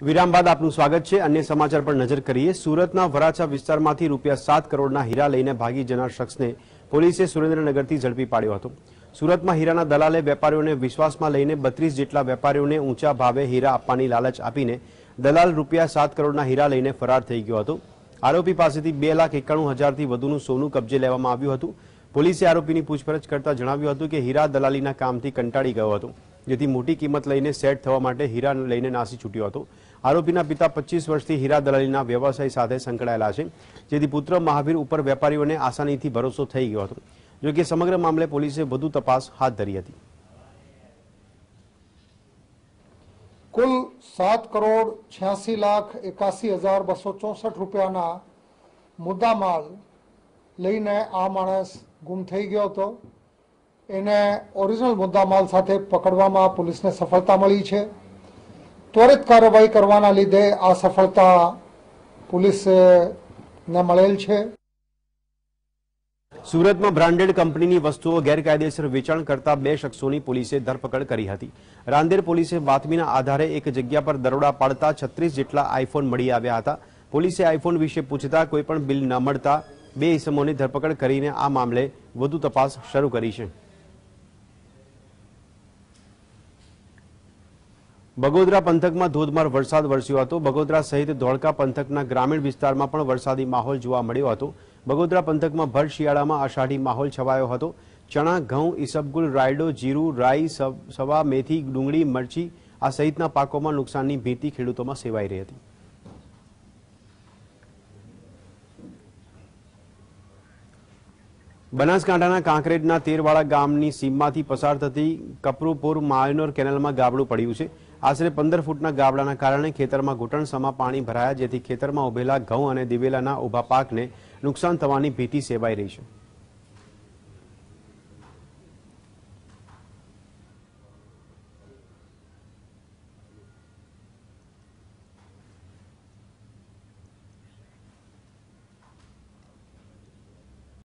વિરામ બાદ આપનું સ્વાગત છે। અન્ય સમાચાર પર નજર કરીએ। સુરતના વરાછા વિસ્તારમાંથી ₹7 કરોડના હીરા લઈને ભાગી જનાર શખ્સને પોલીસે સુરેન્દ્રનગરથી ઝડપી પાડ્યો હતો। સુરતમાં હીરાના દલાલે વેપારીઓને વિશ્વાસમાં લઈને 32 જેટલા વેપારીઓને ઊંચા ભાવે હીરા આપવાની લાલચ આપીને દલાલ ₹7 કરોડના હીરા લઈને ફરાર થઈ ગયો હતો। આરોપી પાસેથી 2,91,000થી વધુનું સોનું કબજે લેવામાં આવ્યું હતું। પોલીસે આરોપીની પૂછપરછ કરતા જણાવ્યું હતું કે હીરા દલાલીના કામથી કંટાળી ગયો હતો, જેથી મોટી કિંમત લઈને સેટ થવા માટે હીરા લઈને નાસી છૂટ્યો હતો। આરોપીના પિતા 25 વર્ષથી હીરા દલાલીના વ્યવસાય સાથે સંકળાયેલા છે, જેથી પુત્ર મહાવીર ઉપર વેપારીઓને આસાનીથી ભરોસો થઈ ગયો હતો। જો કે સમગ્ર મામલે પોલીસે વધુ તપાસ હાથ ધરી હતી। कुल 7,86,81,264 રૂપિયાના મુદ્દામાલ લઈને આ માણસ ગુમ થઈ ગયો હતો। એને ઓરિજિનલ મુદ્દામાલ સાથે પકડવામાં પોલીસને સફળતા મળી છે। ત્વરિત કાર્યવાહી કરવાના લીધે આ સફળતા પોલીસને મળેલ છે। સુરતમાં બ્રાન્ડેડ કંપનીની વસ્તુઓ ગેરકાયદેસર વેચાણ કરતા 2 શખ્સોની પોલીસે ધરપકડ કરી હતી। રાંદેર પોલીસે બાતમીના આધારે એક જગ્યા પર દરોડા પાડતા 36 જેટલા આઈફોન મળી આવ્યા હતા। પોલીસે આઈફોન વિશે પૂછતા કોઈ પણ બિલ ન મળતા 2 ઇસમોની ધરપકડ કરીને આ મામલે વધુ તપાસ શરૂ કરી છે। બગોદરા પંથકમાં ધોધમાર વરસાદ વરસ્યો હતો। બગોદરા સહિત ધોળકા પંથકના ગ્રામીણ વિસ્તારમાં પણ વરસાદી માહોલ જોવા મળ્યો હતો। બગોદરા પંથકમાં ભર શિયાળામાં આષાઢી માહોલ છવાયો હતો। ચણા, ઘઉં, ઈસબગુલ, રાયડો, જીરું, રાઈ, સવા, મેથી, ડુંગળી, મરચી આ સહિતના પાકોમાં નુકસાનની ભીતિ ખેડૂતોમાં સેવાઈ રહી હતી। બનાસકાંઠાના કાંકરેજના તેરવાડા ગામની સીમમાંથી પસાર થતી કપરુપુર માયનોર કેનાલમાં ગાબડું પડ્યું છે। આશરે 15 ફૂટના ગાબડાના કારણે ખેતરમાં ઘૂંટણસમાં પાણી ભરાયા, જેથી ખેતરમાં ઉભેલા ઘઉં અને દિવેલાના ઊભા પાકને નુકસાન થવાની ભીતિ સેવાઈ રહી છે।